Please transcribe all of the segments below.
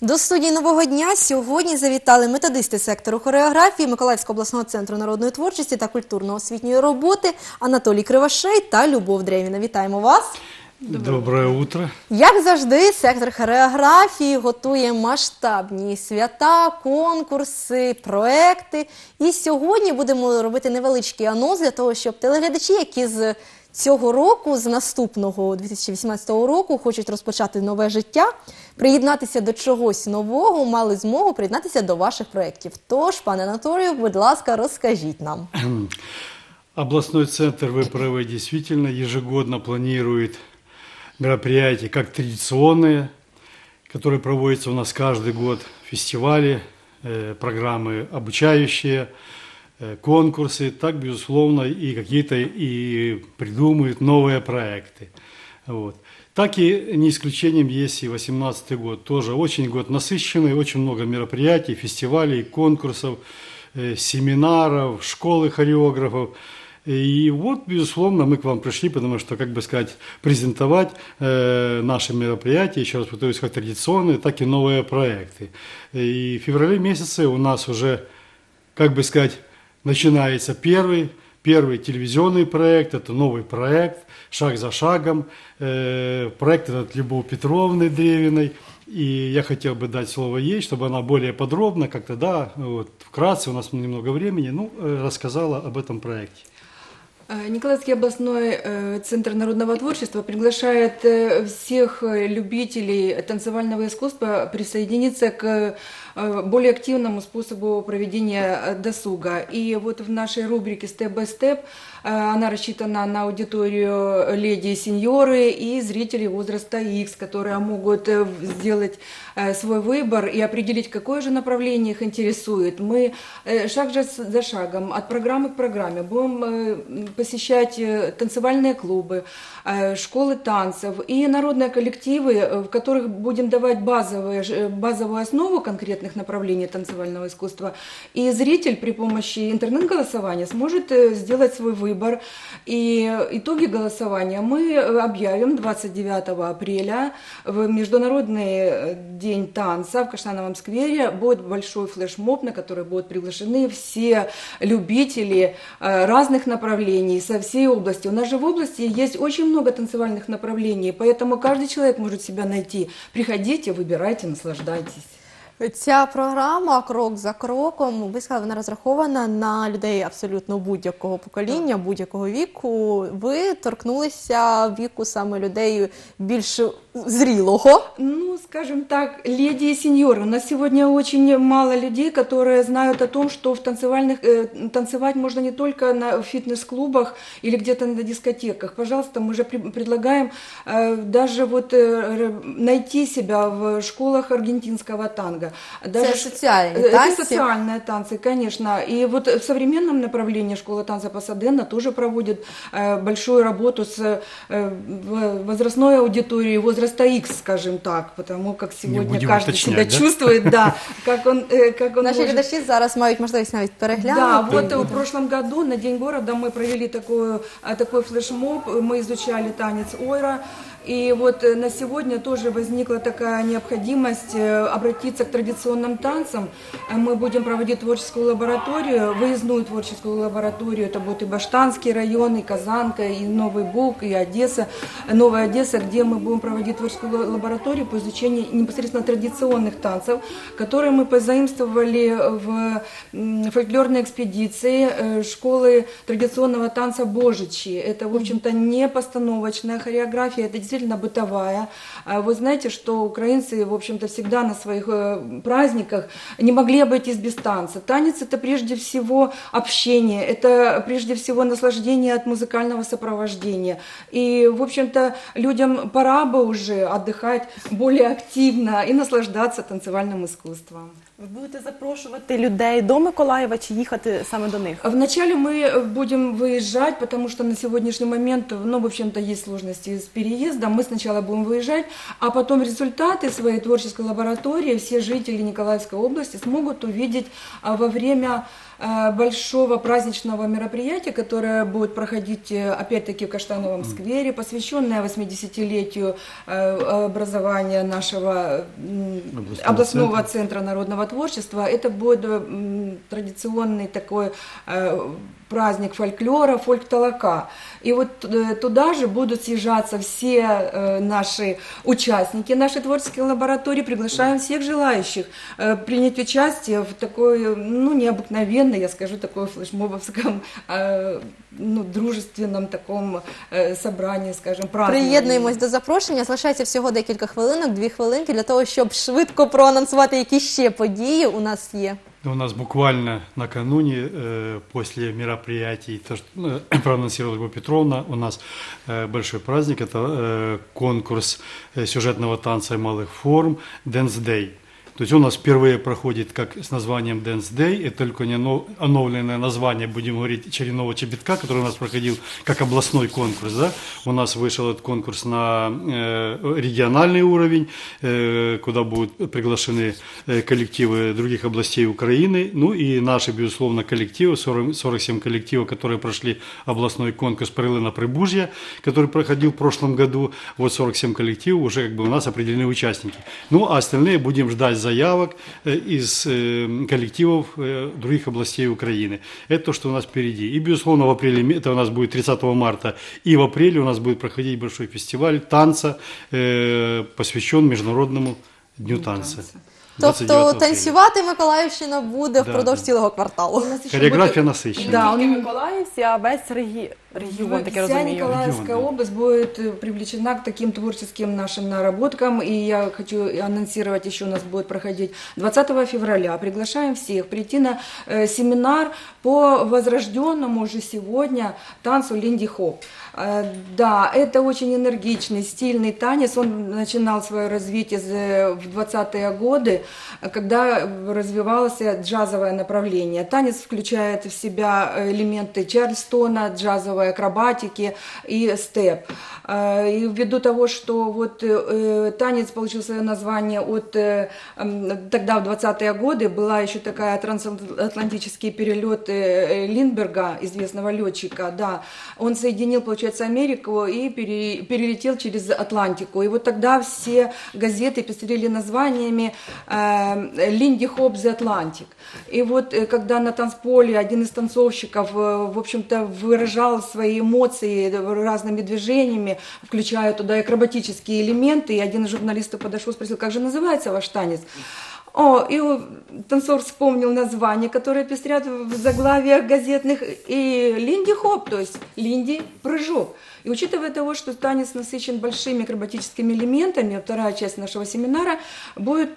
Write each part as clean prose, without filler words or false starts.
До студії «Нового дня» сьогодні завітали методисти сектору хореографії Миколаївського обласного центру народної творчості та культурно-освітньої роботи Анатолій Кривошей та Любов Древіна. Вітаємо вас! Доброе утро! Як завжди, сектор хореографії готує масштабні свята, конкурси, проекти. І сьогодні будемо робити невеличкий анонс для того, щоб телеглядачі, які з цього року, з наступного 2018 року, хочуть розпочати нове життя, приєднатися до чогось нового, мали змогу приєднатися до ваших проєктів. Тож, пане Анатолію, будь ласка, розкажіть нам. Областной центр, вы правы, действительно ежегодно планирует мероприятия, как традиционные, которые проводятся у нас каждый год, фестивали, программы обучающие, конкурсы, так, безусловно, и какие-то и придумывают новые проекты. Вот. Так и не исключением есть и 2018 год. Тоже очень год насыщенный, очень много мероприятий, фестивалей, конкурсов, семинаров, школы хореографов. И вот, безусловно, мы к вам пришли, потому что, как бы сказать, презентовать наши мероприятия, еще раз повторюсь, как традиционные, так и новые проекты. И в феврале месяце у нас уже, как бы сказать, начинается первый телевизионный проект, это новый проект «Шаг за шагом», проект этот Любовь Петровны Древиной. И я хотел бы дать слово ей, чтобы она более подробно, как-то, да, вот, вкратце, у нас немного времени, рассказала об этом проекте. Николаевский областной центр народного творчества приглашает всех любителей танцевального искусства присоединиться к более активному способу проведения досуга. И вот в нашей рубрике «Step by Step» она рассчитана на аудиторию леди и сеньоры и зрителей возраста X, которые могут сделать свой выбор и определить, какое же направление их интересует. Мы шаг за шагом, от программы к программе будем посещать танцевальные клубы, школы танцев и народные коллективы, в которых будем давать базовую основу конкретных направлений танцевального искусства. И зритель при помощи интернет-голосования сможет сделать свой выбор. И итоги голосования мы объявим 29 апреля в Международный день танца в Каштановом сквере. Будет большой флешмоб, на который будут приглашены все любители разных направлений со всей области. У нас же в области есть очень много танцевальных направлений, поэтому каждый человек может себя найти. Приходите, выбирайте, наслаждайтесь. Ця програма «Крок за кроком», ви сказали, вона розрахована на людей абсолютно будь-якого покоління, будь-якого віку. Ви торкнулися віку саме людей більш зрелого? Ну, скажем так, леди и сеньоры. У нас сегодня очень мало людей, которые знают о том, что танцевать можно не только в фитнес-клубах или где-то на дискотеках. Пожалуйста, мы же предлагаем даже вот найти себя в школах аргентинского танго. Это социальные танцы? Это социальные танцы, конечно. И вот в современном направлении школа танца Пасадена тоже проводит большую работу с возрастной аудиторией, возраста X, скажем так, потому как сегодня каждый себя чувствует, да, как он Наши глядачи зараз мають можливість навіть переглянути. Да, вот в прошлом году на День города мы провели такой флешмоб, мы изучали танец ойра. И вот на сегодня тоже возникла такая необходимость обратиться к традиционным танцам. Мы будем проводить творческую лабораторию, выездную творческую лабораторию. Это будет и Баштанский район, и Казанка, и Новый Буг, и Одесса, Новая Одесса, где мы будем проводить творческую лабораторию по изучению непосредственно традиционных танцев, которые мы позаимствовали в фольклорной экспедиции школы традиционного танца Божичи. Это, в общем-то, не постановочная хореография, это действительно бытовая. Вы знаете, что украинцы, в общем-то, всегда на своих праздниках не могли обойтись без танца. Танец – это прежде всего общение, это прежде всего наслаждение от музыкального сопровождения. И, в общем-то, людям пора бы уже отдыхать более активно и наслаждаться танцевальным искусством. Ви будете запрошувати людей до Миколаєва чи їхати саме до них? Вначале мы будем выезжать, потому что на сегодняшний момент, в общем-то, есть сложности с переездом. Мы сначала будем выезжать, а потом результаты своей творческой лаборатории все жители Николаевской области смогут увидеть во время большого праздничного мероприятия, которое будет проходить опять-таки в Каштановом сквере, посвященное 80-летию образования нашего областного центра народного творчества. Это будет традиционный такой праздник фольклора, фольк-толока. И вот туда же будут съезжаться все наши участники нашей творческой лаборатории. Приглашаем всех желающих принять участие в такой, ну, необыкновенной, я скажу, такой флешмобовском, ну, дружественном таком собранні, скажімо, праздновані. Приєднуємось до запрошення. Залишається всього декілька хвилинок, 2 хвилинки, для того, щоб швидко проанонсувати, які ще події у нас є. У нас буквально накануне, после мероприятий, то, что проанонсировала Любовь Петровна, у нас большой праздник, это конкурс сюжетного танца и малых форм «Dance Day». То есть он у нас впервые проходит как с названием Dance Day, это только не обновленное название, будем говорить, череного чебедка, который у нас проходил как областной конкурс. Да? У нас вышел этот конкурс на региональный уровень, куда будут приглашены коллективы других областей Украины, ну и наши, безусловно, коллективы, 47 коллективов, которые прошли областной конкурс «Прилина-Прибужья», который проходил в прошлом году. Вот 47 коллективов, уже как бы у нас определены участники. Ну а остальные будем ждать заявок из коллективов других областей Украины. Это то, что у нас впереди. И, безусловно, в апреле, это у нас будет 30 марта, и в апреле у нас будет проходить большой фестиваль танца, посвящен Международному дню танца. Тобто танцювати Миколаївщина буде впродовж цілого кварталу. Хореография насыщенная. Да, Не Миколаївці, а весь регіон, так я Вся розумію. Николаевская область будет привлечена к таким творческим нашим наработкам. И я хочу анонсировать, еще у нас будет проходить 20 февраля. Приглашаем всех прийти на семинар по возрожденному уже сегодня танцу линди-хоп. Да, это очень энергичный, стильный танец. Он начинал свое развитие в 20-е годы, когда развивалось джазовое направление. Танец включает в себя элементы чарльстона, джазовой акробатики и степ. И ввиду того, что вот танец получил свое название от тогда в 20-е годы, была еще такая трансатлантический перелет Линдберга, известного летчика, да, он соединил, получается, Америку и перелетел через Атлантику. И вот тогда все газеты пестрели названиями «Lindy Hop the Atlantic». И вот когда на танцполе один из танцовщиков, в общем-то, выражал свои эмоции разными движениями, включая туда акробатические элементы, и один из журналистов подошел и спросил, как же называется ваш танец? И танцор вспомнил название, которое пестрят в заглавиях газетных, и линди-хоп, то есть линди-прыжок. И учитывая того, что танец насыщен большими акробатическими элементами, вторая часть нашего семинара будет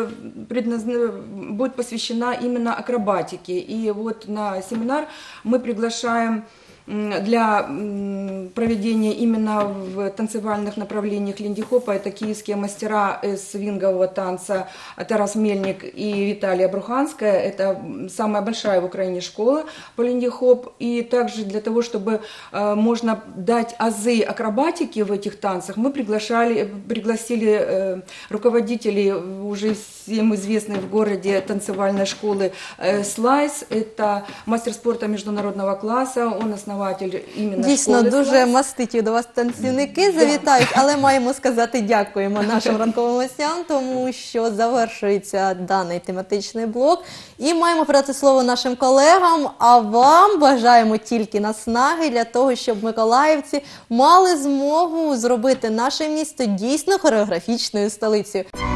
посвящена именно акробатике. И вот на семинар мы приглашаем для проведения именно в танцевальных направлениях линди-хопа это киевские мастера свингового танца Тарас Мельник и Виталия Бруханская. Это самая большая в Украине школа по линди-хоп. И также для того, чтобы можно дать азы акробатики в этих танцах, мы пригласили руководителей уже всем известной в городе танцевальной школы Слайс. Это мастер спорта международного класса, он основатель іменно Дійсно, школи дуже «Слайс». маститі до вас танцівники завітають, але маємо сказати дякуємо нашим ранковим гостям, тому що завершується даний тематичний блок. І маємо передати слово нашим колегам, а вам бажаємо тільки наснаги для того, щоб миколаївці мали змогу зробити наше місто дійсно хореографічною столицею.